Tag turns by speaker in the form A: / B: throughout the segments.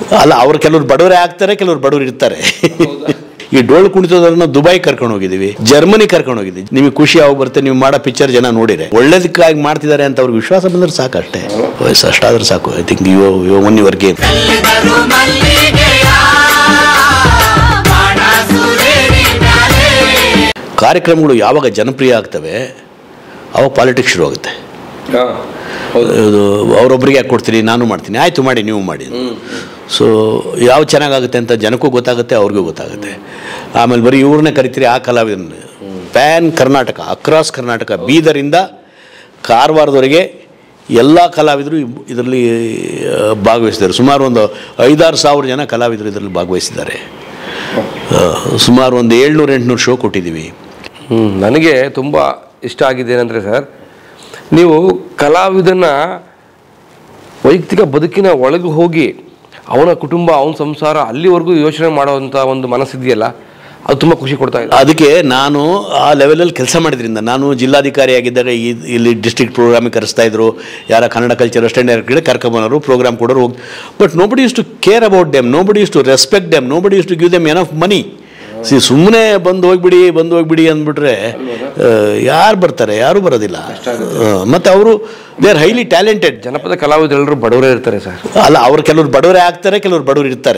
A: ಅಲ್ಲ, ಅವ್ರು ಕೆಲವ್ರು ಬಡವರೇ ಆಗ್ತಾರೆ, ಕೆಲವ್ರು ಬಡವರು ಇರ್ತಾರೆ. ಈ ಡೋಳು ಕುಣಿತೋದನ್ನ ದುಬೈ ಕರ್ಕೊಂಡು ಹೋಗಿದ್ದೀವಿ, ಜರ್ಮನಿ ಕರ್ಕೊಂಡು ಹೋಗಿದ್ದೀವಿ. ನಿಮಗೆ ಖುಷಿ ಆಗಿ ಬರುತ್ತೆ, ನೀವು ಮಾಡೋ ಪಿಕ್ಚರ್ ಜನ ನೋಡಿರೆ ಒಳ್ಳೇದಕ್ಕಾಗಿ ಮಾಡ್ತಿದ್ದಾರೆ ಅಂತ ಅವ್ರಿಗೆ ವಿಶ್ವಾಸ ಬಂದ್ರೆ ಸಾಕಷ್ಟೇ. ವಯಸ್ಸು ಅಷ್ಟಾದ್ರೆ ಸಾಕು. I think you won your game. ಕಾರ್ಯಕ್ರಮಗಳು ಯಾವಾಗ ಜನಪ್ರಿಯ ಆಗ್ತವೆ ಅವಾಗ ಪಾಲಿಟಿಕ್ಸ್ ಶುರು ಆಗುತ್ತೆ. ಇದು ಅವರೊಬ್ಬರಿಗೆ ಯಾಕೆ ಕೊಡ್ತೀನಿ, ನಾನು ಮಾಡ್ತೀನಿ, ಆಯಿತು ಮಾಡಿ, ನೀವು ಮಾಡಿ. ಸೊ ಯಾವ ಚೆನ್ನಾಗಾಗುತ್ತೆ ಅಂತ ಜನಕ್ಕೂ ಗೊತ್ತಾಗುತ್ತೆ, ಅವ್ರಿಗೂ ಗೊತ್ತಾಗುತ್ತೆ. ಆಮೇಲೆ ಬರೀ ಇವ್ರನ್ನೇ ಕರಿತೀರಿ, ಆ ಕಲಾವಿದನ್ನ ಪ್ಯಾನ್ ಕರ್ನಾಟಕ, ಅಕ್ರಾಸ್ ಕರ್ನಾಟಕ, ಬೀದರಿಂದ ಕಾರವಾರದವರೆಗೆ ಎಲ್ಲ ಕಲಾವಿದರು ಇದರಲ್ಲಿ ಭಾಗವಹಿಸಿದ್ದಾರೆ. ಸುಮಾರು ಒಂದು 5-6 ಸಾವಿರ ಜನ ಕಲಾವಿದರು ಇದರಲ್ಲಿ ಭಾಗವಹಿಸಿದ್ದಾರೆ. ಸುಮಾರು ಒಂದು 700-800 ಶೋ ಕೊಟ್ಟಿದ್ದೀವಿ.
B: ನನಗೆ ತುಂಬ ಇಷ್ಟ ಆಗಿದೆ ಏನಂದರೆ ಸರ್, ನೀವು ಕಲಾವಿದನ ವೈಯಕ್ತಿಕ ಬದುಕಿನ ಒಳಗೆ ಹೋಗಿ ಅವನ ಕುಟುಂಬ, ಅವನ ಸಂಸಾರ ಅಲ್ಲಿವರೆಗೂ ಯೋಚನೆ ಮಾಡೋವಂಥ ಒಂದು ಮನಸ್ಸಿದೆಯಲ್ಲ, ಅದು ತುಂಬ ಖುಷಿ ಕೊಡ್ತಾ ಇದೆ.
A: ಅದಕ್ಕೆ ನಾನು ಆ ಲೆವೆಲಲ್ಲಿ ಕೆಲಸ ಮಾಡಿದ್ರಿಂದ, ನಾನು ಜಿಲ್ಲಾಧಿಕಾರಿ ಆಗಿದ್ದಾಗ ಇಲ್ಲಿ ಡಿಸ್ಟ್ರಿಕ್ಟ್ ಪ್ರೋಗ್ರಾಮಿಗೆ ಕರೆಸ್ತಾ ಇದ್ರು, ಯಾರ ಕನ್ನಡ ಕಲ್ಚರ್ ಅಸಿಸ್ಟೆಂಟ್ ಡೈರೆಕ್ಟರ್ ಕರ್ಕೊಂಬರೋರು, ಪ್ರೋಗ್ರಾಮ್ ಕೊಡೋರು ಹೋಗಿ. But nobody used to care about them, nobody used to respect them, nobody used to give them enough money. ಸುಮ್ಮನೆ ಬಂದು ಹೋಗ್ಬಿಡಿ ಅಂದ್ಬಿಟ್ರೆ ಯಾರು ಬರ್ತಾರೆ? ಯಾರೂ ಬರೋದಿಲ್ಲ. ಮತ್ತು ಅವರು ದೇ ಆರ್ ಹೈಲಿ ಟ್ಯಾಲೆಂಟೆಡ್.
B: ಜನಪದ ಕಲಾವಿದರೆಲ್ಲರೂ ಬಡವರೇ ಇರ್ತಾರೆ ಸರ್.
A: ಅಲ್ಲ, ಅವ್ರು ಕೆಲವ್ರು ಬಡವರೇ ಆಗ್ತಾರೆ, ಕೆಲವ್ರು ಬಡವರು ಇರ್ತಾರೆ.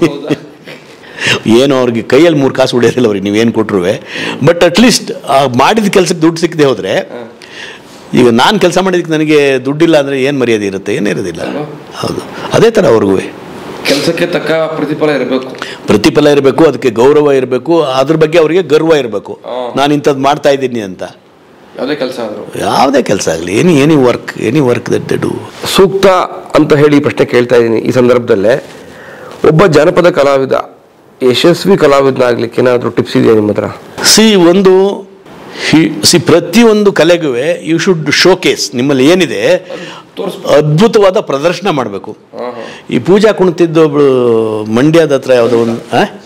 A: ಏನು ಅವ್ರಿಗೆ ಕೈಯಲ್ಲಿ 3 ಕಾಸು ಹೊಡೆಯೋದಿಲ್ಲ ಅವ್ರಿಗೆ ನೀವೇನು ಕೊಟ್ಟರು. ಬಟ್ ಅಟ್ಲೀಸ್ಟ್ ಮಾಡಿದ ಕೆಲಸಕ್ಕೆ ದುಡ್ಡು ಸಿಕ್ಕದೆ ಹೋದರೆ, ಈಗ ನಾನು ಕೆಲಸ ಮಾಡಿದ್ದಕ್ಕೆ ನನಗೆ ದುಡ್ಡಿಲ್ಲ ಅಂದರೆ ಏನು ಮರ್ಯಾದೆ ಇರುತ್ತೆ? ಏನಿರೋದಿಲ್ಲ. ಹೌದು, ಅದೇ ಥರ ಅವ್ರಿಗೂ
B: ಕೆಲಸಕ್ಕೆ ತಕ್ಕ
A: ಪ್ರತಿಫಲ ಇರಬೇಕು, ಅದಕ್ಕೆ ಗೌರವ ಇರಬೇಕು, ಅದ್ರ ಬಗ್ಗೆ ಅವರಿಗೆ ಗರ್ವ ಇರಬೇಕು. ನಾನು ಇಂಥದ್ದು ಮಾಡ್ತಾ ಇದ್ದೀನಿ ಅಂತ. ಯಾವುದೇ ಕೆಲಸ ಆಗಲಿ, any work that they do.
B: ಸೂಕ್ತ ಅಂತ ಹೇಳಿ ಪ್ರಶ್ನೆ ಕೇಳ್ತಾ ಇದ್ದೀನಿ ಈ ಸಂದರ್ಭದಲ್ಲೇ. ಒಬ್ಬ ಜನಪದ ಕಲಾವಿದ ಯಶಸ್ವಿ ಕಲಾವಿದನಾಗ್ಲಿಕ್ಕೆ ಏನಾದರೂ ಟಿಪ್ಸ್ ಇದೆಯಾ ನಿಮ್ಮ ಹತ್ರ?
A: ಪ್ರತಿಯೊಂದು ಕಲೆಗೂ ಯು ಶುಡ್ ಶೋಕೇಸ್. ನಿಮ್ಮಲ್ಲಿ ಏನಿದೆ ಅದ್ಭುತವಾದ ಪ್ರದರ್ಶನ ಮಾಡಬೇಕು. ಈ ಪೂಜಾ ಕುಣಿತಿದ್ದು ಒಬ್ಳು ಮಂಡ್ಯದ ಹತ್ರ ಯಾವುದೋ ಒಂದು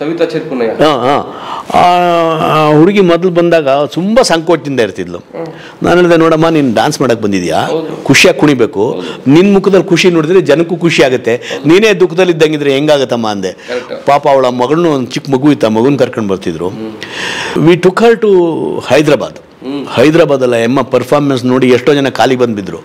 A: ಹುಡುಗಿ ಮೊದಲು ಬಂದಾಗ ತುಂಬ ಸಂಕೋಚದಿಂದ ಇರ್ತಿದ್ಲು. ನಾನು ಹೇಳಿದೆ, ನೋಡಮ್ಮ, ನೀನು ಡ್ಯಾನ್ಸ್ ಮಾಡಕ್ಕೆ ಬಂದಿದ್ಯಾ, ಖುಷಿಯಾಗಿ ಕುಣಿಬೇಕು. ನಿನ್ನ ಮುಖದಲ್ಲಿ ಖುಷಿ ನೋಡಿದ್ರೆ ಜನಕ್ಕೂ ಖುಷಿ ಆಗುತ್ತೆ. ನೀನೇ ದುಃಖದಲ್ಲಿ ಇದ್ದಂಗಿದ್ರೆ ಹೆಂಗಾಗತ್ತಮ್ಮ ಅಂದೆ. ಪಾಪ ಅವಳ ಮಗಳನ್ನೂ ಒಂದು ಚಿಕ್ಕ ಮಗು ಇತ್ತು, ಆ ಮಗುನ ಕರ್ಕೊಂಡು ಬರ್ತಿದ್ರು. ವಿ ಟುಕ್ ಹರ್ ಟು ಹೈದ್ರಾಬಾದಲ್ಲ ಎಮ್ಮ ಪರ್ಫಾರ್ಮೆನ್ಸ್ ನೋಡಿ ಎಷ್ಟೋ ಜನ ಖಾಲಿ ಬಂದ್ಬಿದ್ರು.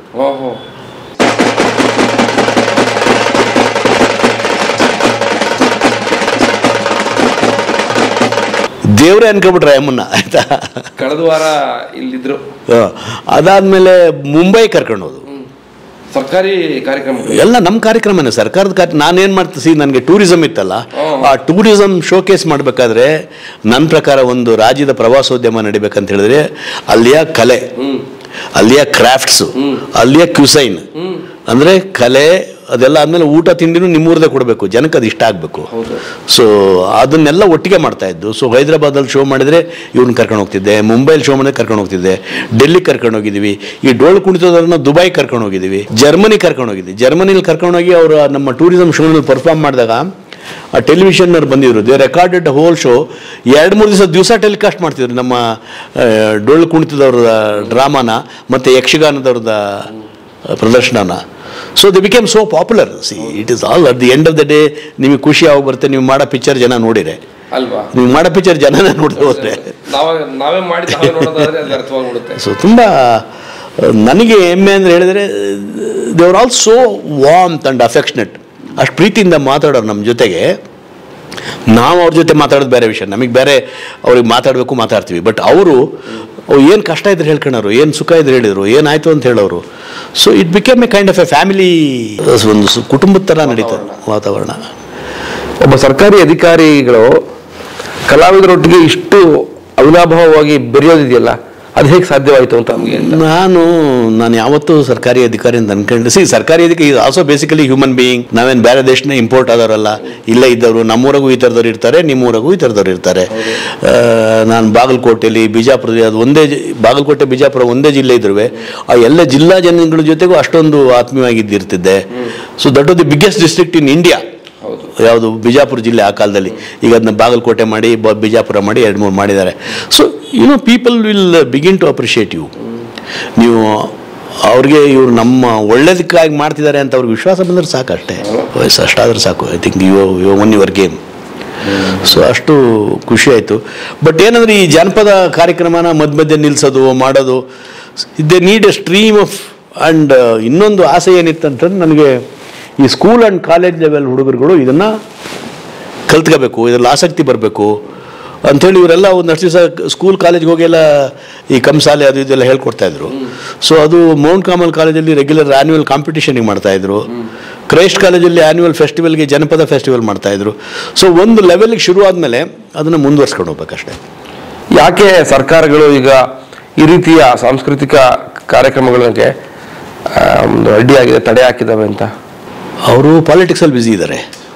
A: ದೇವರೇ ಅನ್ಕೊಬಿಟ್ರೆ ಅಮ್ಮನ್ನ, ಆಯ್ತಾ.
B: ಕಳೆದ ವಾರ ಇಲ್ಲಿದ್ರು.
A: ಅದಾದ್ಮೇಲೆ ಮುಂಬೈ ಕರ್ಕೊಂಡು ಹೋದು.
B: ಸರ್ಕಾರಿ ಕಾರ್ಯಕ್ರಮ
A: ಎಲ್ಲ ನಮ್ಮ ಕಾರ್ಯಕ್ರಮನೇ, ಸರ್ಕಾರದ ನಾನೇನು ಮಾಡ್ತೀನಿ, ನನಗೆ ಟೂರಿಸಮ್ ಇತ್ತಲ್ಲ, ಆ ಟೂರಿಸಮ್ ಶೋಕೇಸ್ ಮಾಡಬೇಕಾದ್ರೆ ನನ್ನ ಪ್ರಕಾರ ಒಂದು ರಾಜ್ಯದ ಪ್ರವಾಸೋದ್ಯಮ ನಡಿಬೇಕಂತ ಹೇಳಿದ್ರೆ ಅಲ್ಲಿಯ ಕಲೆ, ಅಲ್ಲಿಯ ಕ್ರಾಫ್ಟ್ಸು, ಅಲ್ಲಿಯ ಕ್ಯೂಸೈನ್ ಅಂದರೆ ಕಲೆ, ಅದೆಲ್ಲ ಆದಮೇಲೆ ಊಟ ತಿಂಡಿನೂ ನಿಮ್ಮೂರದೇ ಕೊಡಬೇಕು, ಜನಕ್ಕೆ ಅದು ಇಷ್ಟ ಆಗಬೇಕು. ಸೊ ಅದನ್ನೆಲ್ಲ ಒಟ್ಟಿಗೆ ಮಾಡ್ತಾ ಇದ್ದು. ಸೊ ಹೈದ್ರಾಬಾದಲ್ಲಿ ಶೋ ಮಾಡಿದರೆ ಇವ್ರನ್ನ ಕರ್ಕೊಂಡು ಹೋಗ್ತಿದ್ದೆ, ಮುಂಬೈಲಿ ಶೋ ಮಾಡಿದ್ರೆ ಕರ್ಕೊಂಡು ಹೋಗ್ತಿದ್ದೆ, ಡೆಲ್ಲಿ ಕರ್ಕೊಂಡು ಹೋಗಿದ್ದೀವಿ. ಈ ಡೋಳು ಕುಣಿತೋದನ್ನ ದುಬೈ ಕರ್ಕೊಂಡು ಹೋಗಿದ್ದೀವಿ, ಜರ್ಮನಿ ಕರ್ಕೊಂಡು ಹೋಗಿದ್ವಿ. ಜರ್ಮನಿಲಿ ಕರ್ಕೊಂಡೋಗಿ ಅವರು ನಮ್ಮ ಟೂರಿಸಮ್ ಶೋನಲ್ಲಿ ಪರ್ಫಾರ್ಮ್ ಮಾಡಿದಾಗ ಆ ಟೆಲಿವಿಷನ್ನವ್ರು ಬಂದಿದ್ರು. They recorded hole show. 2-3 ದಿವಸ ಟೆಲಿಕಾಸ್ಟ್ ಮಾಡ್ತಿದ್ರು ನಮ್ಮ ಡೊಳ್ಳು ಕುಣಿತದವ್ರದ ಡ್ರಾಮಾನ ಮತ್ತು ಯಕ್ಷಗಾನದವ್ರದ ಪ್ರದರ್ಶನನ. So they became so popular. It is all at the end of the day ನಿಮಗೆ ಖುಷಿ ಆಗಿ ಬರುತ್ತೆ. ನೀವು ಮಾಡೋ ಪಿಕ್ಚರ್ ಜನ ನೋಡಿರೆ
B: ಅಲ್ವಾ,
A: ನೀವು ಮಾಡೋ ಪಿಕ್ಚರ್ ಜನನ ನೋಡಿದೆ ಹೋದ್ರೆ ಸೊ ತುಂಬ ನನಗೆ ಹೆಮ್ಮೆ ಅಂದರೆ ಹೇಳಿದರೆ they are all so warmth and affectionate. ಅಷ್ಟು ಪ್ರೀತಿಯಿಂದ ಮಾತಾಡೋರು ನಮ್ಮ ಜೊತೆಗೆ. ನಾವು ಅವ್ರ ಜೊತೆ ಮಾತಾಡೋದು ಬೇರೆ ವಿಷಯ, ನಮಗೆ ಬೇರೆ ಅವ್ರಿಗೆ ಮಾತಾಡ್ತೀವಿ. ಬಟ್ ಅವರು ಏನು ಕಷ್ಟ ಇದ್ರೆ ಹೇಳ್ಕೊಳ್ಳೋರು, ಏನು ಸುಖ ಇದ್ರೆ ಹೇಳಿದರು, ಏನಾಯಿತು ಅಂತ ಹೇಳೋರು. So it became a kind of a family, ಒಂದು ಕುಟುಂಬದ ಥರ ನಡೀತದೆ ವಾತಾವರಣ.
B: ಒಬ್ಬ ಸರ್ಕಾರಿ ಅಧಿಕಾರಿಗಳು ಕಲಾವಿದರೊಟ್ಟಿಗೆ ಇಷ್ಟು ಅವಿನಾಭಾವವಾಗಿ ಬೆರೆಯೋದಿದೆಯಲ್ಲ, ಅದು ಹೇಗೆ ಸಾಧ್ಯವಾಯಿತು ಅಂತ ನಮಗೆ?
A: ನಾನು ಯಾವತ್ತೂ ಸರ್ಕಾರಿ ಅಧಿಕಾರಿ ಅಂತ ಅನ್ಕೊಂಡು, ಸರ್ಕಾರಿ ಅಧಿಕಾರಿ is also basically human being. ನಾವೇನು ಬೇರೆ ದೇಶನ ಇಂಪೋರ್ಟ್ ಆದವರಲ್ಲ, ಇಲ್ಲೇ ಇದ್ದವರು. ನಮ್ಮೂರಾಗೂ ಈ ಥರದವ್ರು ಇರ್ತಾರೆ, ನಿಮ್ಮೂರಾಗೂ ಈ ಥರದವ್ರು ಇರ್ತಾರೆ. ನಾನು ಬಾಗಲಕೋಟೆಯಲ್ಲಿ, ಬಿಜಾಪುರದಲ್ಲಿ, ಅದು ಒಂದೇ ಬಾಗಲಕೋಟೆ ಬಿಜಾಪುರ ಒಂದೇ ಜಿಲ್ಲೆ ಇದ್ರೂ ಆ ಎಲ್ಲ ಜಿಲ್ಲಾ ಜನಗಳ ಜೊತೆಗೂ ಅಷ್ಟೊಂದು ಆತ್ಮೀಯವಾಗಿದ್ದಿರ್ತಿದ್ದೆ. So that was the biggest district in India. ಯಾವುದು ಬಿಜಾಪುರ ಜಿಲ್ಲೆ ಆ ಕಾಲದಲ್ಲಿ. ಈಗ ಅದನ್ನ ಬಾಗಲಕೋಟೆ ಮಾಡಿ ಬಿಜಾಪುರ ಮಾಡಿ 2-3 ಮಾಡಿದ್ದಾರೆ. So people will begin to appreciate you. ನೀವು ಅವ್ರಿಗೆ ಇವ್ರು ನಮ್ಮ ಒಳ್ಳೇದಕ್ಕಾಗಿ ಮಾಡ್ತಿದ್ದಾರೆ ಅಂತ ಅವ್ರಿಗೆ ವಿಶ್ವಾಸ ಬಂದರೆ ಸಾಕು, ಅಷ್ಟೇ. ವಯಸ್ಸು ಅಷ್ಟಾದ್ರೆ ಸಾಕು. I think you won your game. So ಅಷ್ಟು ಖುಷಿ ಆಯಿತು. ಬಟ್ ಏನಂದರೆ ಈ ಜಾನಪದ ಕಾರ್ಯಕ್ರಮನ ಮಧ್ಯೆ ನಿಲ್ಲಿಸೋದು ಮಾಡೋದು, they need a stream of. And ಇನ್ನೊಂದು ಆಸೆ ಏನಿತ್ತಂತಂದ್ರೆ ನನಗೆ ಈ ಸ್ಕೂಲ್ ಆ್ಯಂಡ್ ಕಾಲೇಜ್ ಲೆವೆಲ್ ಹುಡುಗರುಗಳು ಇದನ್ನು ಕಲ್ತ್ಕೋಬೇಕು, ಇದರಲ್ಲಿ ಆಸಕ್ತಿ ಬರಬೇಕು ಅಂಥೇಳಿ ಇವರೆಲ್ಲ ಒಂದಷ್ಟು ದಿವಸ ಸ್ಕೂಲ್ ಕಾಲೇಜ್ಗೆ ಹೋಗೆಲ್ಲ ಈ ಕಂಸಾಲೆ ಅದು ಇದೆಲ್ಲ ಹೇಳ್ಕೊಡ್ತಾಯಿದ್ರು. ಸೊ ಅದು ಮೌಂಟ್ ಕಾಮಲ್ ಕಾಲೇಜಲ್ಲಿ ರೆಗ್ಯುಲರ್ ಆ್ಯನ್ಯುವಲ್ ಕಾಂಪಿಟೇಷನಿಗೆ ಮಾಡ್ತಾಯಿದ್ರು. ಕ್ರೈಸ್ಟ್ ಕಾಲೇಜಲ್ಲಿ ಆ್ಯನ್ಯುವಲ್ ಫೆಸ್ಟಿವಲ್ಗೆ ಜನಪದ ಫೆಸ್ಟಿವಲ್ ಮಾಡ್ತಾಯಿದ್ರು. ಸೊ ಒಂದು ಲೆವೆಲ್ಗೆ ಶುರು ಆದಮೇಲೆ ಅದನ್ನು ಮುಂದುವರ್ಸ್ಕೊಂಡು ಹೋಗ್ಬೇಕಷ್ಟೇ.
B: ಯಾಕೆ ಸರ್ಕಾರಗಳು ಈಗ ಈ ರೀತಿಯ ಸಾಂಸ್ಕೃತಿಕ ಕಾರ್ಯಕ್ರಮಗಳಿಗೆ ಒಂದು ಅಡ್ಡಿಯಾಗಿದೆ, ತಡೆ ಹಾಕಿದ್ದಾವೆ ಅಂತ?
A: ಅವರು ಪಾಲಿಟಿಕ್ಸಲ್ಲಿ ಬ್ಯುಸಿ ಇದ್ದಾರೆ.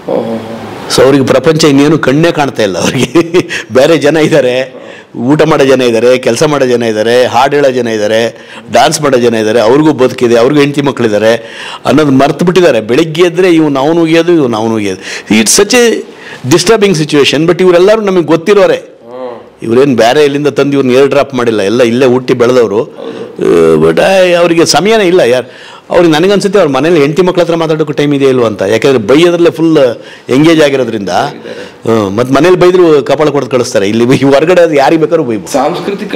A: ಸೊ ಅವ್ರಿಗೆ ಪ್ರಪಂಚ ಇನ್ನೇನು ಕಣ್ಣೇ ಕಾಣ್ತಾ ಇಲ್ಲ. ಅವರಿಗೆ ಬೇರೆ ಜನ ಇದ್ದಾರೆ, ಊಟ ಮಾಡೋ ಜನ ಇದ್ದಾರೆ, ಕೆಲಸ ಮಾಡೋ ಜನ ಇದ್ದಾರೆ, ಹಾಡು ಹೇಳೋ ಜನ ಇದ್ದಾರೆ, ಡ್ಯಾನ್ಸ್ ಮಾಡೋ ಜನ ಇದ್ದಾರೆ, ಅವ್ರಿಗೂ ಬದುಕಿದೆ, ಅವ್ರಿಗೂ ಹೆಂಡತಿ ಮಕ್ಕಳಿದ್ದಾರೆ ಅನ್ನೋದು ಮರ್ತು ಬಿಟ್ಟಿದ್ದಾರೆ. ಬೆಳಿಗ್ಗೆ ಎದ್ದರೆ ಇವ್ನು ಅವನು ಉಗಿಯೋದು, ಇವ್ನು ಅವನು ಉಗಿಯೋದು. It's such a disturbing situation. But ಇವರೆಲ್ಲರೂ ನಮಗೆ ಗೊತ್ತಿರೋರೆ, ಇವರೇನು ಬೇರೆ ಇಲ್ಲಿಂದ ತಂದು ಇವ್ರನ್ನ ಏರ್ ಡ್ರಾಪ್ ಮಾಡಿಲ್ಲ, ಎಲ್ಲ ಇಲ್ಲೇ ಹುಟ್ಟಿ ಬೆಳೆದವರು. ಬಟ್ ಅವರಿಗೆ ಸಮಯನೇ ಇಲ್ಲ. ಅವ್ರಿಗೆ ನನಗನ್ಸುತ್ತೆ ಅವ್ರ ಮನೇಲಿ ಹೆಂಡತಿ ಮಕ್ಳ ಹತ್ರ ಮಾತಾಡೋಕ್ಕೂ ಟೈಮ್ ಇದೆ ಇಲ್ವ ಅಂತ. ಯಾಕೆಂದರೆ ಬೈಯೋದ್ರಲ್ಲೇ ಫುಲ್ ಎಂಗೇಜ್ ಆಗಿರೋದ್ರಿಂದ. ಮತ್ತು ಮನೇಲಿ ಬೈದ್ರು ಕಪಾಳ ಕೊಡ್ದು ಕಳಿಸ್ತಾರೆ. ಇಲ್ಲಿ ಹೊರಗಡೆ ಅದು ಯಾರಿಗೆ ಬೇಕಾದ್ರೂ ಬೈಬೋದು.
B: ಸಾಂಸ್ಕೃತಿಕ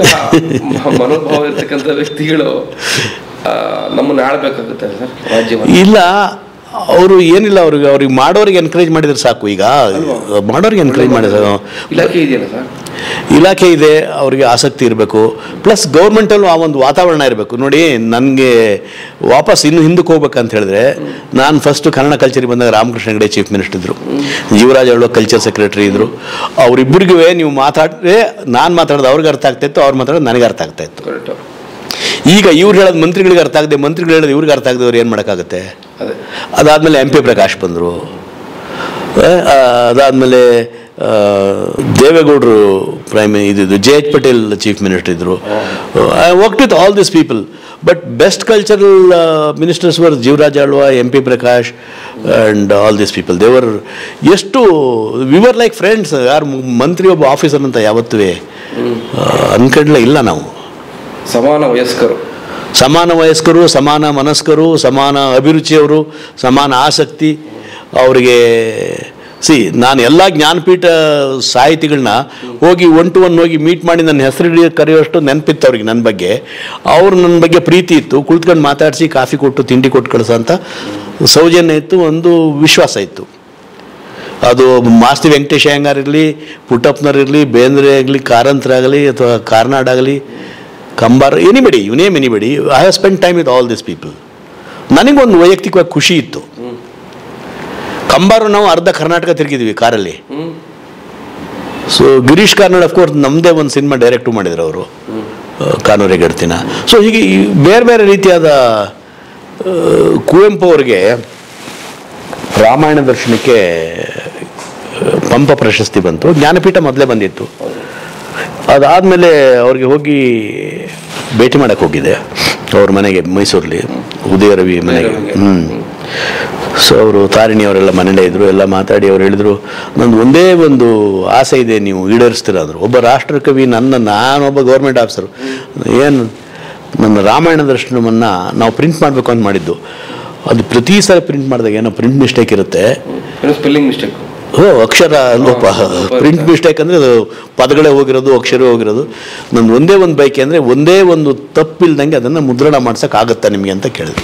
B: ಮನೋಭಾವ ಇರ್ತಕ್ಕಂಥ ವ್ಯಕ್ತಿಗಳು ನಮ್ಮನ್ನು ಆಳ್ಬೇಕಾಗುತ್ತೆ ಸರ್ ರಾಜ್ಯವನ್ನು.
A: ಇಲ್ಲ, ಅವರು ಏನಿಲ್ಲ, ಅವ್ರಿಗೆ ಮಾಡೋರಿಗೆ ಎನ್ಕರೇಜ್ ಮಾಡಿದ್ರೆ ಸಾಕು. ಈಗ ಮಾಡೋರಿಗೆ ಎನ್ಕರೇಜ್ ಮಾಡಿದ್ರೆ
B: ಇಲಾಖೆ ಇದೆಯಲ್ಲ ಸರ್,
A: ಇಲಾಖೆ ಇದೆ, ಅವರಿಗೆ ಆಸಕ್ತಿ ಇರಬೇಕು. ಪ್ಲಸ್ ಗೌರ್ಮೆಂಟಲ್ಲೂ ಆ ಒಂದು ವಾತಾವರಣ ಇರಬೇಕು. ನೋಡಿ, ನನಗೆ ವಾಪಸ್ ಇನ್ನು ಹಿಂದಕ್ಕೆ ಹೋಗ್ಬೇಕಂತ ಹೇಳಿದ್ರೆ, ನಾನು ಫಸ್ಟು ಕನ್ನಡ ಕಲ್ಚರಿಗೆ ಬಂದಾಗ ರಾಮಕೃಷ್ಣ ಹೆಗಡೆ ಚೀಫ್ ಮಿನಿಸ್ಟರ್ ಇದ್ದರು, ಜೀವರಾಜ್ ಆಳ್ವ ಕಲ್ಚರ್ ಸೆಕ್ರೆಟರಿ ಇದ್ದರು. ಅವರಿಬ್ಬರಿಗೂ ನೀವು ಮಾತಾಡಿದ್ರೆ ನಾನು ಮಾತಾಡೋದು ಅವ್ರಿಗೆ ಅರ್ಥ ಆಗ್ತಾಯಿತ್ತು, ಅವ್ರು ಮಾತಾಡೋದು ನನಗೆ ಅರ್ಥ ಆಗ್ತಾಯಿತ್ತು. ಈಗ ಇವ್ರು ಹೇಳೋದು ಮಂತ್ರಿಗಳಿಗೆ ಅರ್ಥ ಆಗದೆ, ಮಂತ್ರಿಗಳು ಹೇಳೋದು ಇವ್ರಿಗೆ ಅರ್ಥ ಆಗದೆ, ಅವ್ರು ಏನು ಮಾಡೋಕ್ಕಾಗುತ್ತೆ? ಅದಾದಮೇಲೆ MP ಪ್ರಕಾಶ್ ಬಂದರು. ಅದಾದಮೇಲೆ ದೇವೇಗೌಡರು ಇದು JH ಪಟೇಲ್ ಚೀಫ್ ಮಿನಿಸ್ಟರ್ ಇದ್ದರು. I worked with all this people. But best cultural ministers were Jeevaraj Alva, MP Prakash and all this people. ದೇವರ್ ಎಷ್ಟು ವಿವರ್ ಲೈಕ್ ಫ್ರೆಂಡ್ಸ್. ಯಾರು ಮಂತ್ರಿ ಒಬ್ಬ ಆಫೀಸರ್ ಅಂತ ಯಾವತ್ತೂ ಅನ್ಕೊಂಡ್ಲೇ ಇಲ್ಲ ನಾವು.
B: ಸಮಾನ ವಯಸ್ಕರು,
A: ಸಮಾನ ಮನಸ್ಕರು, ಸಮಾನ ಅಭಿರುಚಿಯವರು, ಸಮಾನ ಆಸಕ್ತಿ ಅವರಿಗೆ. ನಾನು ಎಲ್ಲ ಜ್ಞಾನಪೀಠ ಸಾಹಿತಿಗಳನ್ನ ಹೋಗಿ 1 to 1 ಹೋಗಿ ಮೀಟ್ ಮಾಡಿ ನನ್ನ ಹೆಸರು ಕರೆಯುವಷ್ಟು ನೆನಪಿತ್ತು ಅವ್ರಿಗೆ ನನ್ನ ಬಗ್ಗೆ. ಅವ್ರು ನನ್ನ ಬಗ್ಗೆ ಪ್ರೀತಿ ಇತ್ತು. ಕುಳಿತ್ಕೊಂಡು ಮಾತಾಡಿಸಿ ಕಾಫಿ ಕೊಟ್ಟು ತಿಂಡಿ ಕೊಟ್ಟು ಕಳಿಸೋ ಅಂತ ಸೌಜನ್ಯ ಇತ್ತು, ಒಂದು ವಿಶ್ವಾಸ ಇತ್ತು. ಅದು ಮಾಸ್ತಿ ವೆಂಕಟೇಶ್ ಅಯ್ಯಂಗಾರ್ ಇರಲಿ, ಪುಟ್ಟಪ್ಪನವ್ರು ಬೇಂದ್ರೆ ಆಗಲಿ, ಕಾರಂತರಾಗಲಿ ಅಥವಾ ಕಾರ್ನಾಡ್ ಆಗಲಿ, Kambar, anybody, you name anybody, I have spend time with all this people. ನನಗೊಂದು ವೈಯಕ್ತಿಕವಾಗಿ ಖುಷಿ ಇತ್ತು. ಕಂಬಾರು ನಾವು ಅರ್ಧ ಕರ್ನಾಟಕ ತಿರುಗಿದ್ವಿ ಕಾರಲ್ಲಿ. ಸೊ ಗಿರೀಶ್ ಕಾರ್ನಾಡ್ ಅಫ್ಕೋರ್ಸ್ ನಮ್ಮದೇ ಒಂದು ಸಿನಿಮಾ ಡೈರೆಕ್ಟು ಮಾಡಿದ್ರು ಅವರು, ಕಾನೂರೇ ಗೆಡ್ತಿನ. ಸೊ ಹೀಗೆ ಬೇರೆ ಬೇರೆ ರೀತಿಯಾದ ಕುವೆಂಪು ಅವರಿಗೆ ರಾಮಾಯಣ ದರ್ಶನಕ್ಕೆ ಪಂಪ ಪ್ರಶಸ್ತಿ ಬಂತು. ಜ್ಞಾನಪೀಠ ಮೊದಲೇ ಬಂದಿತ್ತು. ಅದಾದಮೇಲೆ ಅವ್ರಿಗೆ ಹೋಗಿ ಭೇಟಿ ಮಾಡೋಕ್ಕೆ ಹೋಗಿದ್ದೆ ಅವ್ರ ಮನೆಗೆ, ಮೈಸೂರಲ್ಲಿ ಉದಯ ರವಿ ಮನೆಗೆ. ಸೊ ಅವರು ತಾರಿಣಿ ಅವರೆಲ್ಲ ಮನೇಲೇ ಇದ್ದರು. ಎಲ್ಲ ಮಾತಾಡಿ ಅವ್ರು ಹೇಳಿದರು, ನಂದು ಒಂದೇ ಒಂದು ಆಸೆ ಇದೆ, ನೀವು ಈಡೇರಿಸ್ತೀರ ಅಂದರು. ಒಬ್ಬ ರಾಷ್ಟ್ರಕವಿ, ನಾನೊಬ್ಬ ಗೌರ್ಮೆಂಟ್ ಆಫೀಸರು, ಏನು ನನ್ನ ರಾಮಾಯಣ ದರ್ಶನವನ್ನು ನಾವು ಪ್ರಿಂಟ್ ಮಾಡಬೇಕು ಅಂತ ಮಾಡಿದ್ದು. ಅದು ಪ್ರತಿ ಸಲ ಪ್ರಿಂಟ್ ಮಾಡಿದಾಗ ಏನೋ ಪ್ರಿಂಟ್ ಮಿಸ್ಟೇಕ್ ಇರುತ್ತೆ,
B: ಸ್ಪೆಲ್ಲಿಂಗ್ ಮಿಸ್ಟೇಕ್,
A: ಅಕ್ಷರ ಲೋಪ, ಪ್ರಿಂಟ್ ಮಿಸ್ಟೇಕ್ ಅಂದರೆ ಅದು ಪದಗಳೇ ಹೋಗಿರೋದು, ಅಕ್ಷರವೇ ಹೋಗಿರೋದು. ನಂದು ಒಂದೇ ಒಂದು ಬೈಕೆ ಅಂದರೆ ಒಂದೇ ಒಂದು ತಪ್ಪಿಲ್ದಂಗೆ ಅದನ್ನು ಮುದ್ರಣ ಮಾಡ್ಸೋಕ್ಕಾಗತ್ತಾ ನಿಮಗೆ ಅಂತ ಕೇಳಿದ್ರು.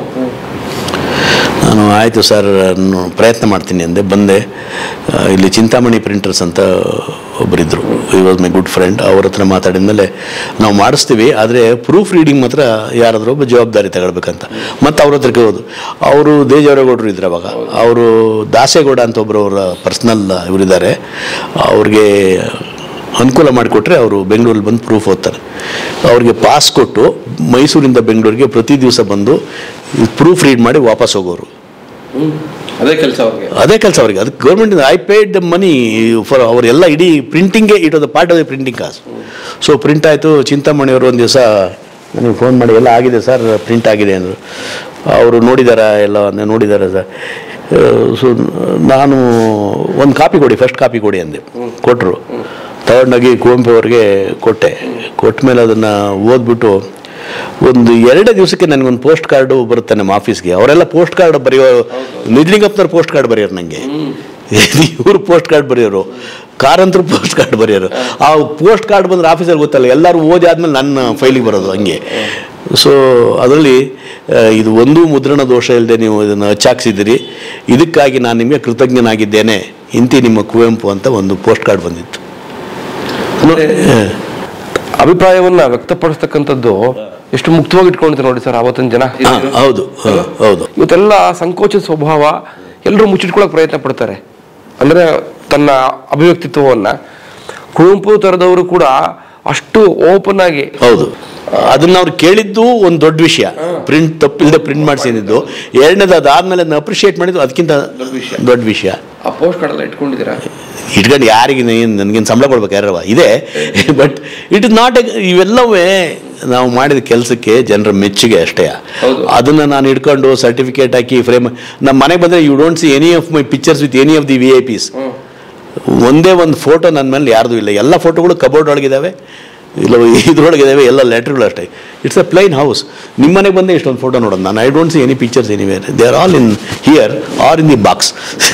A: ನಾನು ಆಯಿತು ಸರ್, ಪ್ರಯತ್ನ ಮಾಡ್ತೀನಿ ಅಂದೆ. ಬಂದೆ. ಇಲ್ಲಿ ಚಿಂತಾಮಣಿ ಪ್ರಿಂಟರ್ಸ್ ಅಂತ ಒಬ್ಬರಿದ್ದರು, ಈ ವಾಸ್ ಮೈ ಗುಡ್ ಫ್ರೆಂಡ್. ಅವ್ರ ಹತ್ರ ಮಾತಾಡಿದ ಮೇಲೆ ನಾವು ಮಾಡಿಸ್ತೀವಿ, ಆದರೆ ಪ್ರೂಫ್ ರೀಡಿಂಗ್ ಮಾತ್ರ ಯಾರಾದರೂ ಒಬ್ಬ ಜವಾಬ್ದಾರಿ ತಗೊಳ್ಬೇಕಂತ. ಮತ್ತು ಅವ್ರ ಹತ್ರ ಕೇಳೋದು. ಅವರು ದೇಜವರೇಗೌಡರು ಇದ್ರು ಅವಾಗ. ಅವರು ದಾಸೇಗೌಡ ಅಂತ ಒಬ್ಬರು ಅವರ ಪರ್ಸ್ನಲ್ ಇವರಿದ್ದಾರೆ, ಅವ್ರಿಗೆ ಅನುಕೂಲ ಮಾಡಿಕೊಟ್ರೆ ಅವರು ಬೆಂಗಳೂರಲ್ಲಿ ಬಂದು ಪ್ರೂಫ್ ಓದ್ತಾರೆ. ಅವ್ರಿಗೆ ಪಾಸ್ ಕೊಟ್ಟು ಮೈಸೂರಿಂದ ಬೆಂಗಳೂರಿಗೆ ಪ್ರತಿ ದಿವಸ ಬಂದು ಪ್ರೂಫ್ ರೀಡ್ ಮಾಡಿ ವಾಪಸ್ ಹೋಗೋರು.
B: ಅದೇ ಕೆಲಸ
A: ಅವ್ರಿಗೆ. ಅದಕ್ಕೆ government I paid the money for ಅವರೆಲ್ಲ ಇಡೀ ಪ್ರಿಂಟಿಂಗೇ, it was the part of the printing cost. So print ಆಯಿತು. ಚಿಂತಾಮಣಿಯವರು ಒಂದು ದಿವಸ ನನಗೆ ಫೋನ್ ಮಾಡಿ, ಎಲ್ಲ ಆಗಿದೆ ಸರ್, ಪ್ರಿಂಟ್ ಆಗಿದೆ ಅಂದರು. ಅವರು ಎಲ್ಲ ನೋಡಿದ್ದಾರೆ ಸರ್. ಸೊ ನಾನು ಒಂದು ಕಾಪಿ ಕೊಡಿ, ಫಸ್ಟ್ ಕಾಪಿ ಕೊಡಿ ಅಂದೆ. ಕೊಟ್ಟರು. ತಗೊಂಡೋಗಿ ಕುವೆಂಪು ಅವ್ರಿಗೆ ಕೊಟ್ಟೆ. ಕೊಟ್ಟ ಮೇಲೆ ಅದನ್ನು ಓದ್ಬಿಟ್ಟು ಒಂದು 2 ದಿವಸಕ್ಕೆ ನನಗೊಂದು ಪೋಸ್ಟ್ ಕಾರ್ಡು ಬರುತ್ತೆ ನಮ್ಮ ಆಫೀಸ್ಗೆ. ಅವರೆಲ್ಲ ಪೋಸ್ಟ್ ಕಾರ್ಡ್ ಬರೆಯೋ, ನಿಜ್ಲಿಂಗಪ್ಪನವ್ರು ಪೋಸ್ಟ್ ಕಾರ್ಡ್ ಬರೆಯೋರು ನನಗೆ, ಇವರು ಪೋಸ್ಟ್ ಕಾರ್ಡ್ ಬರೆಯೋರು, ಕಾರಂತರು ಪೋಸ್ಟ್ ಕಾರ್ಡ್ ಬರೆಯೋರು. ಆ ಪೋಸ್ಟ್ ಕಾರ್ಡ್ ಬಂದ್ರೆ ಆಫೀಸಲ್ಲಿ ಗೊತ್ತಲ್ಲ, ಎಲ್ಲರೂ ಓದಿ ಆದ್ಮೇಲೆ ನನ್ನ ಫೈಲಿಗೆ ಬರೋದು ಹಂಗೆ. ಸೊ ಅದರಲ್ಲಿ ಇದು ಒಂದೂ ಮುದ್ರಣ ದೋಷ ಇಲ್ಲದೆ ನೀವು ಇದನ್ನು ಹಚ್ಚಾಕ್ಸಿದ್ದೀರಿ, ಇದಕ್ಕಾಗಿ ನಾನು ನಿಮಗೆ ಕೃತಜ್ಞನಾಗಿದ್ದೇನೆ, ಇಂತಿ ನಿಮ್ಮ ಕುವೆಂಪು ಅಂತ ಒಂದು ಪೋಸ್ಟ್ ಕಾರ್ಡ್ ಬಂದಿತ್ತು.
B: ಅಭಿಪ್ರಾಯವನ್ನ ವ್ಯಕ್ತಪಡಿಸ್ತಕ್ಕಂಥದ್ದು ಎಷ್ಟು ಮುಕ್ತವಾಗಿ ಇಟ್ಕೊಂಡಿದ್ದಾರೆ ನೋಡಿ ಸರ್ ಆವತ್ತಿನ ಜನ.
A: ಹೌದು ಹೌದು.
B: ಇವತ್ತೆಲ್ಲ ಸಂಕೋಚದ ಸ್ವಭಾವ, ಎಲ್ಲರೂ ಮುಚ್ಚಿಟ್ಕೊಳ್ಳೋಕೆ ಪ್ರಯತ್ನ ಪಡ್ತಾರೆ. ಅಂದರೆ ತನ್ನ ಅಭಿವ್ಯಕ್ತಿತ್ವವನ್ನು ಕುವೆಂಪು ಥರದವರು ಕೂಡ ಅಷ್ಟು ಓಪನ್ ಆಗಿ.
A: ಹೌದು, ಅದನ್ನ ಅವ್ರು ಕೇಳಿದ್ದು ಒಂದು ದೊಡ್ಡ ವಿಷಯ, ಪ್ರಿಂಟ್ ತಪ್ಪಿಲ್ಲದೆ ಪ್ರಿಂಟ್ ಮಾಡಿಸಿದ್ದು. ಎರಡನೇದು ಅದಾದ್ಮೇಲೆ ಅದನ್ನ ಅಪ್ರಿಷಿಯೇಟ್ ಮಾಡಿದ್ದು ಅದಕ್ಕಿಂತ ದೊಡ್ಡ ವಿಷಯ.
B: ಆ ಪೋಸ್ಟ್ ಕಾರ್ಡ್ ಎಲ್ಲ ಇಟ್ಕೊಂಡಿದ್ದೀರಾ?
A: ಇಟ್ಕೊಂಡು ಯಾರಿಗೆ ನನಗೇನು ಸಂಬಳ ಕೊಡ್ಬೇಕು ಯಾರವ ಇದೆ, ಬಟ್ ಇಟ್ ಇಸ್ ನಾಟ್ ಇವೆಲ್ಲವೇ ನಾವು ಮಾಡಿದ ಕೆಲಸಕ್ಕೆ ಜನರ ಮೆಚ್ಚುಗೆ ಅಷ್ಟೇ. ಅದನ್ನು ನಾನು ಇಟ್ಕೊಂಡು ಸರ್ಟಿಫಿಕೇಟ್ ಹಾಕಿ ಫ್ರೇಮ್ ನಮ್ಮ ಮನೆಗೆ ಬಂದರೆ you don't see any of my pictures with any of the VIPs. ಒಂದೇ ಒಂದು ಫೋಟೋ ನನ್ನ ಮೇಲೆ ಯಾರ್ದು ಇಲ್ಲ, ಎಲ್ಲ ಫೋಟೋಗಳು ಕಬೋರ್ಡ್ ಒಳಗಿದ್ದಾವೆ, ಇಲ್ಲ ಇದ್ರೊಳಗಿದ್ದಾವೆ, ಎಲ್ಲ ಲೆಟ್ರ್ಗಳು ಅಷ್ಟೇ. It's a plain house. ನಿಮ್ಮ ಮನೆಗೆ ಬಂದೇ ಇಷ್ಟೊಂದು ಫೋಟೋ ನೋಡೋದು ನಾನು. I don't see any pictures anywhere, they are all in here are in the box.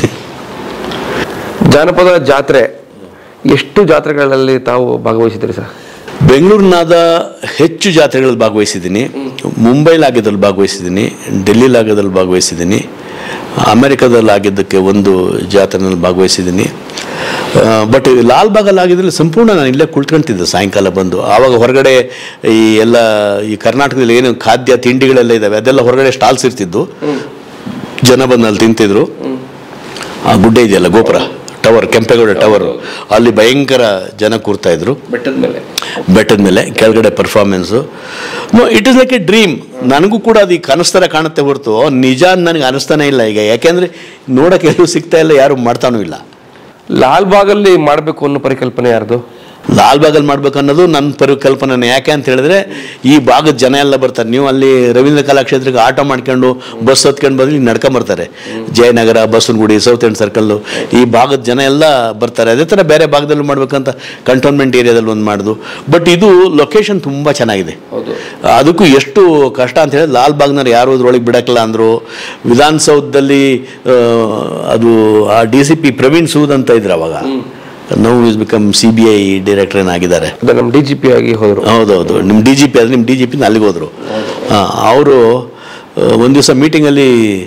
B: ಜಾನಪದ ಜಾತ್ರೆ ಎಷ್ಟು ಜಾತ್ರೆಗಳಲ್ಲಿ ತಾವು ಭಾಗವಹಿಸಿದ್ರಿ ಸರ್?
A: ಬೆಂಗಳೂರಿನಾದ ಹೆಚ್ಚು ಜಾತ್ರೆಗಳಲ್ಲಿ ಭಾಗವಹಿಸಿದ್ದೀನಿ, ಮುಂಬೈಲಾಗಿದ್ದಲ್ಲಿ ಭಾಗವಹಿಸಿದ್ದೀನಿ, ಡೆಲ್ಲಿಲಾಗಿದ್ದಲ್ಲಿ ಭಾಗವಹಿಸಿದ್ದೀನಿ, ಅಮೆರಿಕದಲ್ಲಿ ಆಗಿದ್ದಕ್ಕೆ ಒಂದು ಜಾತ್ರೆನಲ್ಲಿ ಭಾಗವಹಿಸಿದ್ದೀನಿ. ಬಟ್ ಲಾಲ್ಬಾಗಲ್ಲಿ ಆಗಿದ್ರಲ್ಲಿ ಸಂಪೂರ್ಣ ನಾನು ಇಲ್ಲೇ ಕುಳಿತ್ಕೊಂತಿದ್ದೆ ಸಾಯಂಕಾಲ ಬಂದು. ಆವಾಗ ಹೊರಗಡೆ ಈ ಕರ್ನಾಟಕದಲ್ಲಿ ಏನು ಖಾದ್ಯ ತಿಂಡಿಗಳೆಲ್ಲ ಇದ್ದಾವೆ ಅದೆಲ್ಲ ಹೊರಗಡೆ ಸ್ಟಾಲ್ಸ್ ಇರ್ತಿದ್ದು, ಜನ ಬಂದು ಅಲ್ಲಿ ತಿಂತಿದ್ರು. ಆ ಗುಡ್ಡೆ ಇದೆಯಲ್ಲ ಗೋಪುರ ಟವರ್, ಕೆಂಪೇಗೌಡ ಟವರ್, ಅಲ್ಲಿ ಭಯಂಕರ ಜನ ಕೂರ್ತಾ ಇದ್ರು ಬೆಟ್ಟದ ಮೇಲೆ ಕೆಳಗಡೆ performance. It is like a dream. ನನಗೂ ಕೂಡ ಅದು ಈಗ ಕನಸ್ತರ ಕಾಣುತ್ತೆ ಹೊರತು ನಿಜ ನನಗೆ ಅನಿಸ್ತಾನೆ ಇಲ್ಲ ಈಗ. ಯಾಕೆಂದರೆ ನೋಡೋಕೆ ಎಲ್ಲೂ ಸಿಗ್ತಾ ಇಲ್ಲ, ಯಾರು ಮಾಡ್ತಾನೂ ಇಲ್ಲ.
B: ಲಾಲ್ಬಾಗಲ್ಲಿ ಮಾಡಬೇಕು ಅನ್ನೋ ಪರಿಕಲ್ಪನೆ ಯಾರ್ದು?
A: ಲಾಲ್ಬಾಗಲ್ಲಿ ಮಾಡ್ಬೇಕು ಅನ್ನೋದು ನನ್ನ ಪರಿಕಲ್ಪನೆ. ಯಾಕೆ ಅಂತ ಹೇಳಿದ್ರೆ ಈ ಭಾಗದ ಜನ ಎಲ್ಲ ಬರ್ತಾರೆ. ನೀವು ಅಲ್ಲಿ ರವೀಂದ್ರ ಕಲಾಕ್ಷೇತ್ರಕ್ಕೆ ಆಟೋ ಮಾಡ್ಕೊಂಡು ಬಸ್ ಹತ್ಕೊಂಡು ಬಂದು ಇಲ್ಲಿ ನಡ್ಕೊಂಬರ್ತಾರೆ. Jayanagar, Basavanagudi, south end circle, ಈ ಭಾಗದ ಜನ ಎಲ್ಲ ಬರ್ತಾರೆ. ಅದೇ ಥರ ಬೇರೆ ಭಾಗದಲ್ಲೂ ಮಾಡ್ಬೇಕಂತ ಕಂಟೋನ್ಮೆಂಟ್ ಏರಿಯಾದಲ್ಲಿ ಒಂದು ಮಾಡೋದು. ಬಟ್ ಇದು ಲೊಕೇಶನ್ ತುಂಬ ಚೆನ್ನಾಗಿದೆ. ಅದಕ್ಕೂ ಎಷ್ಟು ಕಷ್ಟ ಅಂತ ಹೇಳಿದ್ರೆ ಲಾಲ್ಬಾಗ್ನವ್ರು ಯಾರು ಅದ್ರೊಳಗೆ ಬಿಡೋಕ್ಕಿಲ್ಲ ಅಂದರು. ವಿಧಾನಸೌಧದಲ್ಲಿ ಅದು ಆ DCP ಪ್ರವೀಣ್ ಸೂದ್ ಅಂತ ಇದ್ರು ಅವಾಗ. Now is become CBI director ಏನಾಗಿದ್ದಾರೆ.
B: ನಮ್ಮ DGP ಆಗಿ ಹೋದರು.
A: ಹೌದೌದು, ನಿಮ್ಮ DGP ಆದರೆ ನಿಮ್ಮ DGP ಅಲ್ಲಿಗೆ ಹೋದರು. ಅವರು ಒಂದು ದಿವಸ ಮೀಟಿಂಗಲ್ಲಿ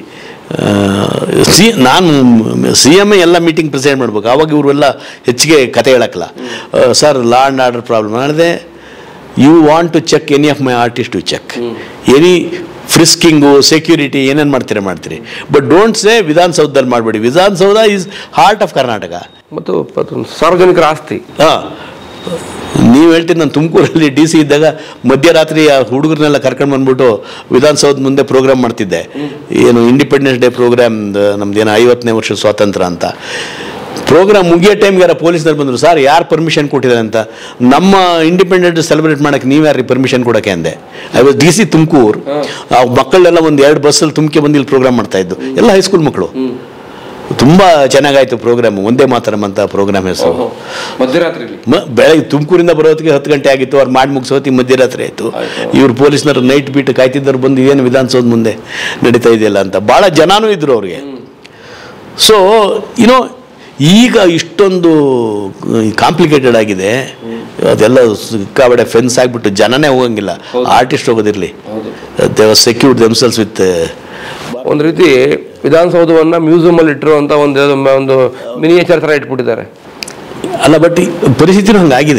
A: ನಾನು CM ಎಲ್ಲ ಮೀಟಿಂಗ್ ಪ್ರೆಸೈಡ್ ಮಾಡ್ಬೇಕು. ಆವಾಗ ಇವರೆಲ್ಲ ಹೆಚ್ಚಿಗೆ ಕತೆ ಹೇಳಕ್ಕಲ್ಲ. Sir, law and order problem ಮಾಡಿದೆ. You want to check any of my artist to check any frisking, security ಏನೇನು ಮಾಡ್ತೀರಿ. ಬಟ್ ಡೋಂಟ್ ಸೇ ವಿಧಾನಸೌಧದಲ್ಲಿ ಮಾಡಬೇಡಿ. Vidhana Soudha is heart of Karnataka
B: ಮತ್ತು ಸಾರ್ವಜನಿಕರ ಆಸ್ತಿ.
A: ನೀವು ಹೇಳ್ತೀನಿ, ನಾನು ತುಮಕೂರಲ್ಲಿ DC ಇದ್ದಾಗ ಮಧ್ಯರಾತ್ರಿ ಆ ಹುಡುಗರನ್ನೆಲ್ಲ ಕರ್ಕೊಂಡು ಬಂದ್ಬಿಟ್ಟು ವಿಧಾನಸೌಧ ಮುಂದೆ ಪ್ರೋಗ್ರಾಮ್ ಮಾಡ್ತಿದ್ದೆ. ಏನು ಇಂಡಿಪೆಂಡೆನ್ಸ್ ಡೇ ಪ್ರೋಗ್ರಾಮ್, ನಮ್ದೇನು 50ನೇ ವರ್ಷ ಸ್ವಾತಂತ್ರ್ಯ ಅಂತ. ಪ್ರೋಗ್ರಾಮ್ ಮುಗಿಯೋ ಟೈಮ್ಗೆ ಯಾರ ಪೊಲೀಸ್ನವ್ರು ಬಂದರು. ಸರ್, ಯಾರು ಪರ್ಮಿಷನ್ ಕೊಟ್ಟಿದ್ದಾರೆ ಅಂತ. ನಮ್ಮ ಇಂಡಿಪೆಂಡೆನ್ಸ್ ಸೆಲೆಬ್ರೇಟ್ ಮಾಡೋಕ್ಕೆ ನೀವು ಯಾರು ಪರ್ಮಿಷನ್ ಕೊಡೋಕ್ಕೆ ಅಂದೆ. I was DC Tumakuru. ಆ ಮಕ್ಕಳೆಲ್ಲ ಒಂದು 2 ಬಸ್ಸಲ್ಲಿ ತುಮಕಿ ಬಂದು ಇಲ್ಲಿ ಪ್ರೋಗ್ರಾಮ್ ಮಾಡ್ತಾಯಿದ್ದು, ಎಲ್ಲ ಹೈಸ್ಕೂಲ್ ಮಕ್ಕಳು. ತುಂಬ ಚೆನ್ನಾಗಾಯಿತು ಪ್ರೋಗ್ರಾಮ್. ಒಂದೇ ಮಾತರಂ ಅಂತ ಪ್ರೋಗ್ರಾಮ್ ಹೆಸರು.
B: ಮಧ್ಯರಾತ್ರಿ
A: ಬೆಳಗ್ಗೆ ತುಮಕೂರಿಂದ ಬರೋತ್ತಿಗೆ 10 ಗಂಟೆ ಆಗಿತ್ತು. ಅವ್ರು ಮಾಡಿ ಮುಗಿಸೋತ್ತಿಗೆ ಮಧ್ಯರಾತ್ರಿ ಆಯಿತು. ಇವ್ರು ಪೊಲೀಸ್ನವ್ರು ನೈಟ್ ಬೀಟ್ ಕಾಯ್ತಿದ್ದವ್ರು ಬಂದು ಏನು ವಿಧಾನಸೌಧ ಮುಂದೆ ನಡೀತಾ ಇದೆಯಲ್ಲ ಅಂತ. ಭಾಳ ಜನನೂ ಇದ್ದರು ಅವ್ರಿಗೆ. ಸೊ ಈಗ ಇಷ್ಟೊಂದು ಕಾಂಪ್ಲಿಕೇಟೆಡ್ ಆಗಿದೆ. ಅದೆಲ್ಲ ಸಿಕ್ಕಾಬಡೆ ಫೆನ್ಸ್ ಆಗಿಬಿಟ್ಟು ಜನನೇ ಹೋಗಂಗಿಲ್ಲ. ಆರ್ಟಿಸ್ಟ್ ಹೋಗೋದಿರಲಿ, they was secured themselves with.
B: ಒಂದು ರೀತಿ ವಿಧಾನಸೌಧವನ್ನು ಮ್ಯೂಸಿಯಮಲ್ಲಿ ಇಟ್ಟಿರುವಂಥ ಒಂದು ಮಿನಿಯೇಚರ್ ಥರ ಇಟ್ಬಿಟ್ಟಿದ್ದಾರೆ.
A: ಅಲ್ಲ, ಬಟ್ ಪರಿಸ್ಥಿತಿನೂ ಹಂಗಾಗಿದೆ.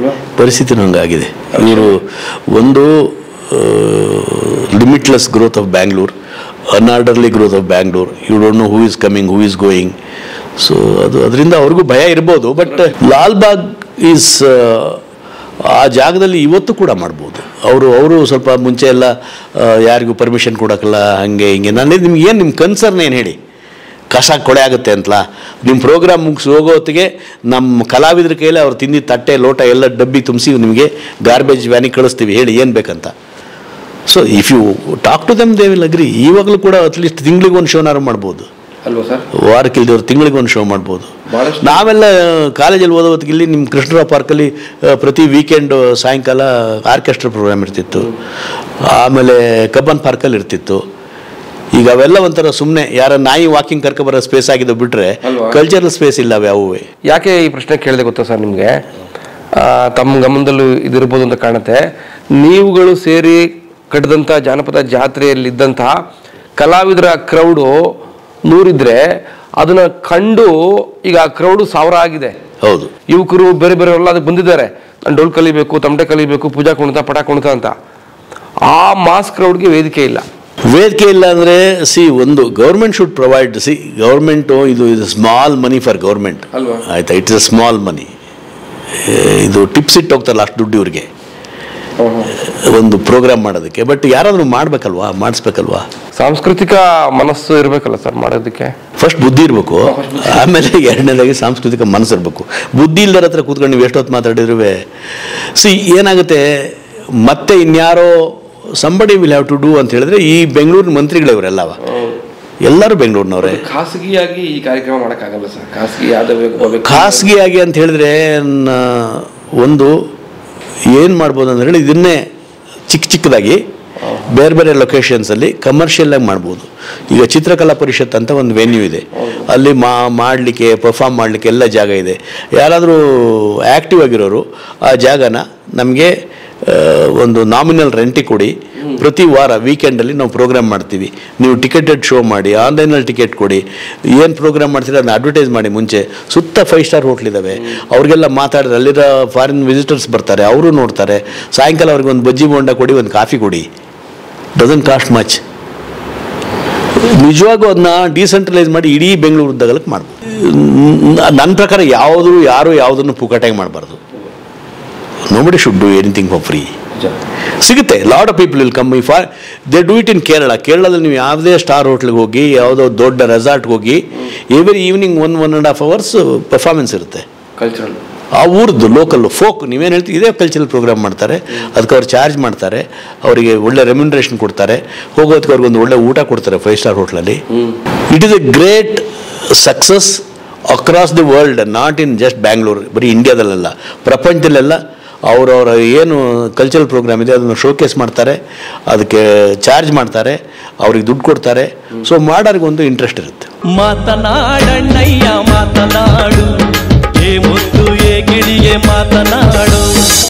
A: ಇವರು ಒಂದು limitless growth of Bangalore, unorderly growth of Bangalore. You don't know who is coming, who is going. So ಅದರಿಂದ ಅವ್ರಿಗೂ ಭಯ ಇರ್ಬೋದು. ಬಟ್ ಲಾಲ್ಬಾಗ್ ಈಸ್ ಆ ಜಾಗದಲ್ಲಿ ಇವತ್ತು ಕೂಡ ಮಾಡ್ಬೋದು. ಅವರು ಸ್ವಲ್ಪ ಮುಂಚೆ ಎಲ್ಲ ಯಾರಿಗೂ ಪರ್ಮಿಷನ್ ಕೊಡೋಕ್ಕಲ್ಲ, ಹಾಗೆ ಹಿಂಗೆ. ನಾನು ನಿಮ್ಗೆ ಏನು ನಿಮ್ಮ ಕನ್ಸರ್ನ್ ಏನು ಹೇಳಿ, ಕಸ ಕೊಳೆ ಆಗುತ್ತೆ ಅಂತಲ್ಲ. ನಿಮ್ಮ ಪ್ರೋಗ್ರಾಮ್ ಮುಗಿಸಿ ಹೋಗೋ ಹೊತ್ತಿಗೆ ನಮ್ಮ ಕಲಾವಿದ್ರ ಕೈಯಲ್ಲಿ ಅವ್ರು ತಿಂದಿದ್ದ ತಟ್ಟೆ ಲೋಟ ಎಲ್ಲ ಡಬ್ಬಿ ತುಂಬಿಸಿ ನಿಮಗೆ ಗಾರ್ಬೇಜ್ ವ್ಯಾನಿಗೆ ಕಳಿಸ್ತೀವಿ, ಹೇಳಿ ಏನು ಬೇಕಂತ. So if you talk to them they will agree. ಇವಾಗಲೂ ಕೂಡ ಅಟ್ಲೀಸ್ಟ್ ತಿಂಗಳಿಗೆ ಒಂದು ಶೋನಾರು ಮಾಡ್ಬೋದು.
B: ಅಲ್ವಾ ಸರ್?
A: ವಾರಕ್ಕೆ ಇಲ್ದವ್ರು ತಿಂಗಳಿಗೆ ಒಂದು ಶೋ ಮಾಡ್ಬೋದು. ನಾವೆಲ್ಲ ಕಾಲೇಜಲ್ಲಿ ಓದೋ ಹೊತ್ತಿಗೆ ಇಲ್ಲಿ ನಿಮ್ಮ ಕೃಷ್ಣರಾವ್ ಪಾರ್ಕಲ್ಲಿ ಪ್ರತಿ ವೀಕೆಂಡು ಸಾಯಂಕಾಲ ಆರ್ಕೆಸ್ಟ್ರಾ ಪ್ರೋಗ್ರಾಮ್ ಇರ್ತಿತ್ತು. ಆಮೇಲೆ ಕಬ್ಬನ್ ಪಾರ್ಕಲ್ಲಿ ಇರ್ತಿತ್ತು. ಈಗ ಅವೆಲ್ಲ ಒಂಥರ ಸುಮ್ಮನೆ ಯಾರ ನಾಯಿ ವಾಕಿಂಗ್ ಕರ್ಕೊಬರೋ ಸ್ಪೇಸ್ ಆಗಿದ್ದು ಬಿಟ್ಟರೆ ಕಲ್ಚರಲ್ ಸ್ಪೇಸ್ ಇಲ್ಲ ಯಾವುವು.
B: ಯಾಕೆ ಈ ಪ್ರಶ್ನೆ ಕೇಳಿದೆ ಗೊತ್ತಾ ಸರ್ ನಿಮಗೆ? ತಮ್ಮ ಗಮನದಲ್ಲೂ ಇದಿರ್ಬೋದು ಅಂತ ಕಾಣುತ್ತೆ. ನೀವುಗಳು ಸೇರಿ ಕಟ್ಟಿದಂಥ ಜಾನಪದ ಜಾತ್ರೆಯಲ್ಲಿದ್ದಂತಹ ಕಲಾವಿದರ ಕ್ರೌಡು 100 ಇದ್ರೆ ಅದನ್ನ ಕಂಡು ಈಗ ಆ ಕ್ರೌಡು 1000 ಆಗಿದೆ.
A: ಹೌದು,
B: ಯುವಕರು ಬೇರೆ ಬೇರೆ ಎಲ್ಲ ಅದಕ್ಕೆ ಬಂದಿದ್ದಾರೆ. ನಾನು ಡೋಲ್ ಕಲಿಬೇಕು, ತಮಟೆ ಕಲಿಬೇಕು, ಪೂಜಾ ಕುಣಿತ, ಪಟ ಕುಣಿತ ಅಂತ. ಆ ಮಾಸ್ ಕ್ರೌಡ್ಗೆ ವೇದಿಕೆ ಇಲ್ಲ.
A: ವೇದಿಕೆ ಇಲ್ಲ ಅಂದರೆ ಒಂದು ಗೌರ್ಮೆಂಟ್ ಶುಡ್ ಪ್ರೊವೈಡ್. ಗೌರ್ಮೆಂಟು ಇದು ಸ್ಮಾಲ್ ಮನಿ ಫಾರ್ ಗೌರ್ಮೆಂಟ್, ಆಯ್ತಾ? It's a small money. ಇದು ಟಿಪ್ಸ್ ಇಟ್ಟು ಹೋಗ್ತಾರಲ್ಲ ಅಷ್ಟು ದುಡ್ಡು ಇವ್ರಿಗೆ ಒಂದು ಪ್ರೋಗ್ರಾಮ್ ಮಾಡೋದಕ್ಕೆ. ಬಟ್ ಯಾರಾದರೂ ಮಾಡಬೇಕಲ್ವಾ, ಮಾಡಿಸ್ಬೇಕಲ್ವಾ?
B: ಸಾಂಸ್ಕೃತಿಕ ಮನಸ್ಸು ಇರಬೇಕಲ್ಲ ಸರ್ ಮಾಡೋದಕ್ಕೆ.
A: ಫಸ್ಟ್ ಬುದ್ಧಿ ಇರಬೇಕು, ಆಮೇಲೆ ಎರಡನೇದಾಗಿ ಸಾಂಸ್ಕೃತಿಕ ಮನಸ್ಸು ಇರಬೇಕು. ಬುದ್ಧಿ ಇಲ್ಲದರ ಹತ್ರ ಕೂತ್ಕೊಂಡು ನೀವು ಎಷ್ಟೊತ್ತು ಮಾತಾಡಿದ್ರು ಏನಾಗುತ್ತೆ, ಮತ್ತೆ ಇನ್ಯಾರೋ somebody will have to do ಅಂತ ಹೇಳಿದ್ರೆ ಈ ಬೆಂಗಳೂರಿನ ಮಂತ್ರಿಗಳೇ ಇವರೆಲ್ಲವ, ಎಲ್ಲರೂ ಬೆಂಗಳೂರಿನವರೇ.
B: ಖಾಸಗಿಯಾಗಿ ಈ ಕಾರ್ಯಕ್ರಮ ಮಾಡೋಕ್ಕಾಗಲ್ಲ ಸರ್.
A: ಖಾಸಗಿಯಾಗಿ ಅಂತ ಹೇಳಿದ್ರೆ ಒಂದು ಏನು ಮಾಡ್ಬೋದು ಅಂತ ಹೇಳಿ ಇದನ್ನೇ ಚಿಕ್ಕದಾಗಿ ಬೇರೆ ಬೇರೆ ಲೊಕೇಶನ್ಸಲ್ಲಿ ಕಮರ್ಷಿಯಲ್ಲಾಗಿ ಮಾಡ್ಬೋದು. ಈಗ ಚಿತ್ರಕಲಾ ಪರಿಷತ್ ಅಂತ ಒಂದು ವೆನ್ಯೂ ಇದೆ, ಅಲ್ಲಿ ಮಾಡಲಿಕ್ಕೆ ಪರ್ಫಾರ್ಮ್ ಮಾಡಲಿಕ್ಕೆ ಎಲ್ಲ ಜಾಗ ಇದೆ. ಯಾರಾದರೂ ಆ್ಯಕ್ಟಿವ್ ಆಗಿರೋರು ಆ ಜಾಗನ ನಮಗೆ ಒಂದು ನಾಮಿನಲ್ ರೆಂಟಿಗೆ ಕೊಡಿ, ಪ್ರತಿ ವಾರ ವೀಕೆಂಡಲ್ಲಿ ನಾವು ಪ್ರೋಗ್ರಾಮ್ ಮಾಡ್ತೀವಿ, ನೀವು ಟಿಕೆಟೆಡ್ ಶೋ ಮಾಡಿ, ಆನ್ಲೈನಲ್ಲಿ ಟಿಕೆಟ್ ಕೊಡಿ, ಏನು ಪ್ರೋಗ್ರಾಮ್ ಮಾಡ್ತೀರ ಅದನ್ನ ಅಡ್ವರ್ಟೈಸ್ ಮಾಡಿ. ಮುಂಚೆ ಸುತ್ತ 5 ಸ್ಟಾರ್ ಹೋಟ್ಲಿದ್ದಾವೆ, ಅವ್ರಿಗೆಲ್ಲ ಮಾತಾಡಿದ್ರೆ ಅಲ್ಲಿರೋ ಫಾರಿನ್ ವಿಸಿಟರ್ಸ್ ಬರ್ತಾರೆ, ಅವರು ನೋಡ್ತಾರೆ. ಸಾಯಂಕಾಲ ಅವ್ರಿಗೆ ಒಂದು ಬಜ್ಜಿ ಬೋಂಡ ಕೊಡಿ, ಒಂದು ಕಾಫಿ ಕೊಡಿ, ಡಸಂಟ್ ಕಾಸ್ಟ್ ಮಚ್. ನಿಜವಾಗೂ ಅದನ್ನ ಡಿಸೆಂಟ್ರಲೈಸ್ ಮಾಡಿ ಇಡೀ ಬೆಂಗಳೂರು ಉದ್ದಗಲಕ್ಕೆ ಮಾಡ್ಬೋದು. ನನ್ನ ಪ್ರಕಾರ ಯಾರು ಯಾವುದನ್ನು ಪುಕಾಟಾಗಿ ಮಾಡಬಾರ್ದು. Nobody should do anything for free. ಸಿಗುತ್ತೆ. Lot of people will come. They do it in ಕೇರಳದಲ್ಲಿ ನೀವು ಯಾವುದೇ ಸ್ಟಾರ್ ಹೋಟ್ಲಿಗೆ ಹೋಗಿ, ಯಾವುದೋ ದೊಡ್ಡ ರೆಸಾರ್ಟ್ಗೆ ಹೋಗಿ, ಎವ್ರಿ ಈವ್ನಿಂಗ್ 1.5 hours ಪರ್ಫಾರ್ಮೆನ್ಸ್ ಇರುತ್ತೆ.
B: ಕಲ್ಚರಲ್
A: ಆ ಊರದ್ದು ಲೋಕಲ್ ಫೋಕ್ ನೀವೇನು ಹೇಳ್ತೀವಿ ಇದೇ ಕಲ್ಚರಲ್ ಪ್ರೋಗ್ರಾಮ್ ಮಾಡ್ತಾರೆ. ಅದಕ್ಕೆ ಅವ್ರು ಚಾರ್ಜ್ ಮಾಡ್ತಾರೆ, ಅವರಿಗೆ ಒಳ್ಳೆ ರೆಮ್ಯುನರೇಷನ್ ಕೊಡ್ತಾರೆ, ಹೋಗೋದಕ್ಕೆ ಅವ್ರಿಗೊಂದು ಒಳ್ಳೆ ಊಟ ಕೊಡ್ತಾರೆ 5 ಸ್ಟಾರ್ ಹೋಟ್ಲಲ್ಲಿ. It is a great success across the world, not in just Bangalore, ಬರೀ ಇಂಡಿಯಾದಲ್ಲೆಲ್ಲ, ಪ್ರಪಂಚದಲ್ಲೆಲ್ಲ ಅವರವರ ಏನು ಕಲ್ಚರಲ್ ಪ್ರೋಗ್ರಾಮ್ ಇದೆ ಅದನ್ನು ಶೋಕೇಸ್ ಮಾಡ್ತಾರೆ, ಅದಕ್ಕೆ ಚಾರ್ಜ್ ಮಾಡ್ತಾರೆ, ಅವ್ರಿಗೆ ದುಡ್ಡು ಕೊಡ್ತಾರೆ. ಸೊ ಮಾಡೋರಿಗೊಂದು ಇಂಟ್ರೆಸ್ಟ್ ಇರುತ್ತೆ.
C: ಮಾತನಾಡಣ್ಣಯ್ಯ ಮಾತನಾಡು, ಏ ಮುತ್ತು ಏ ಗಿಳಿಯೇ ಮಾತನಾಡು.